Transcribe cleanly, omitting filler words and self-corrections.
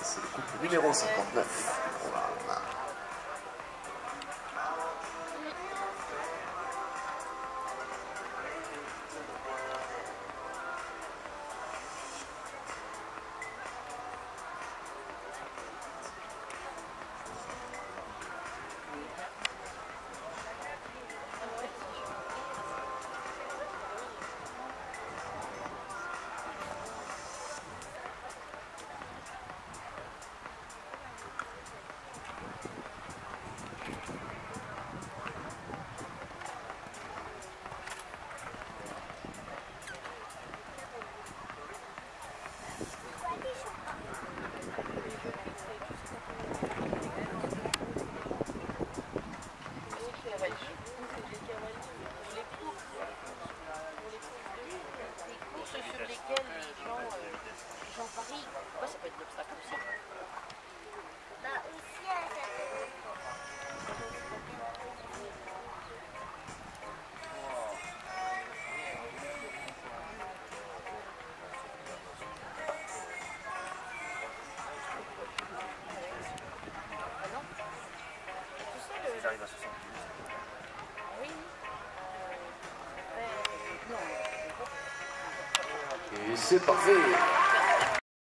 C'est le couple numéro 59. Voilà. Paris, pourquoi ça peut être l'obstacle aussi? Bah aussi, ça peut... Ah non? Tu sais, J'arrive à 70. oui. Et c'est parfait.